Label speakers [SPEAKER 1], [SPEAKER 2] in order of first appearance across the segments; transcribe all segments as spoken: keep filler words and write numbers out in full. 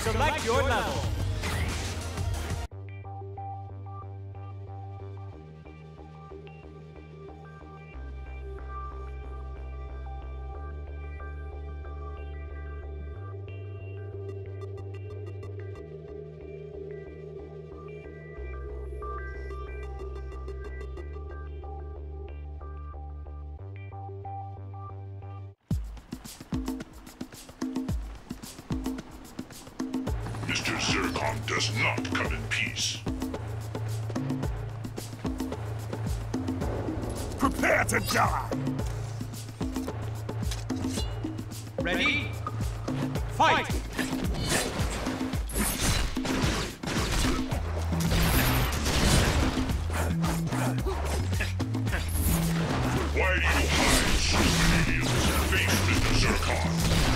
[SPEAKER 1] Select your level.
[SPEAKER 2] Mister Zircon does not come in peace.
[SPEAKER 3] Prepare to die!
[SPEAKER 1] Ready? Fight!
[SPEAKER 2] Why do you hide, stupid idiots? Face Mister Zircon.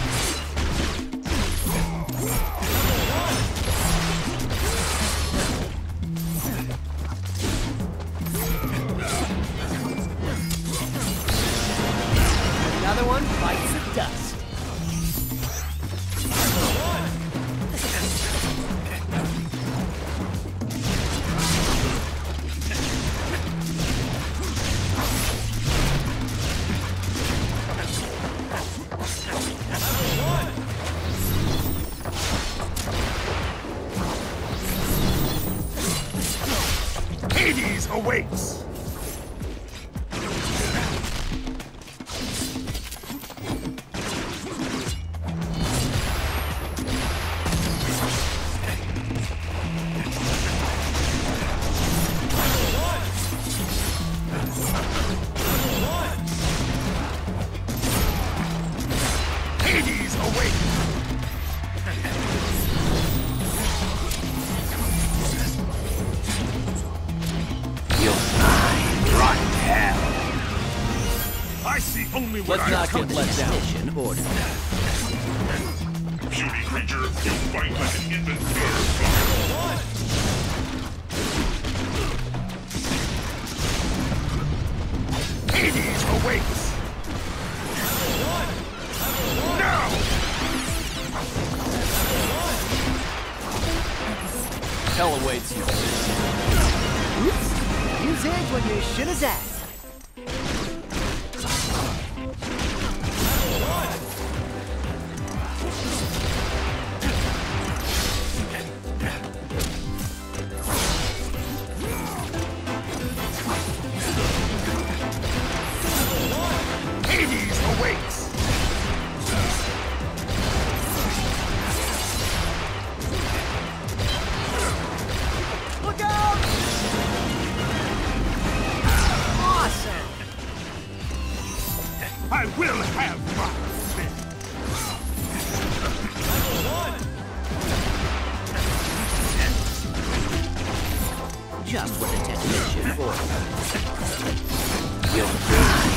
[SPEAKER 4] Another one bites the dust.
[SPEAKER 3] Hades awaits! Hades awaits!
[SPEAKER 4] You'll find rotten hell.
[SPEAKER 3] I see only what
[SPEAKER 4] Let's
[SPEAKER 3] I
[SPEAKER 4] not
[SPEAKER 3] come
[SPEAKER 4] get let down. Mission order.
[SPEAKER 2] Puny creature, you fight like an infant bird.
[SPEAKER 3] Hades awaits! No!
[SPEAKER 4] Hell awaits you.
[SPEAKER 5] Oops. You zigged when you should have zagged.
[SPEAKER 3] Hades awaits!
[SPEAKER 5] Look out! Awesome!
[SPEAKER 3] I will have my revenge!
[SPEAKER 4] Just what the technician ordered. You'll die.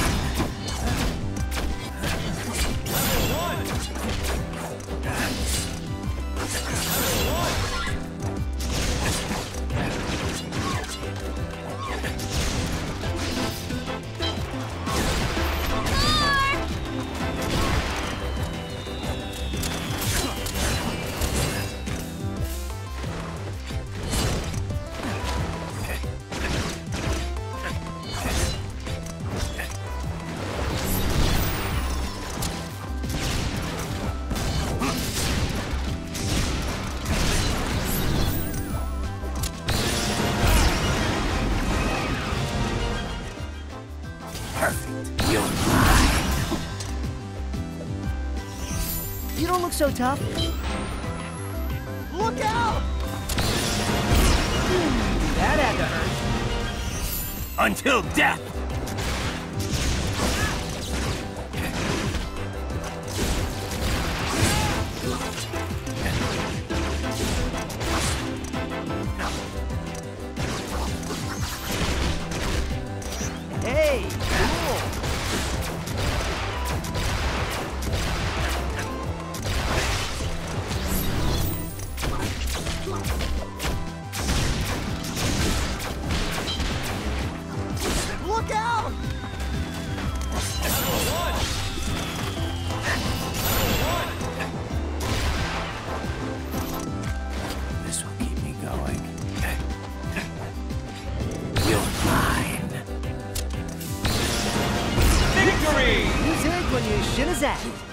[SPEAKER 4] You'll die.
[SPEAKER 5] You don't look so tough. Look out! Hmm, that had to hurt.
[SPEAKER 3] Until death!
[SPEAKER 5] Hey, cool. Look
[SPEAKER 4] You're mine.
[SPEAKER 1] Victory!
[SPEAKER 5] Use it when you shouldn't have.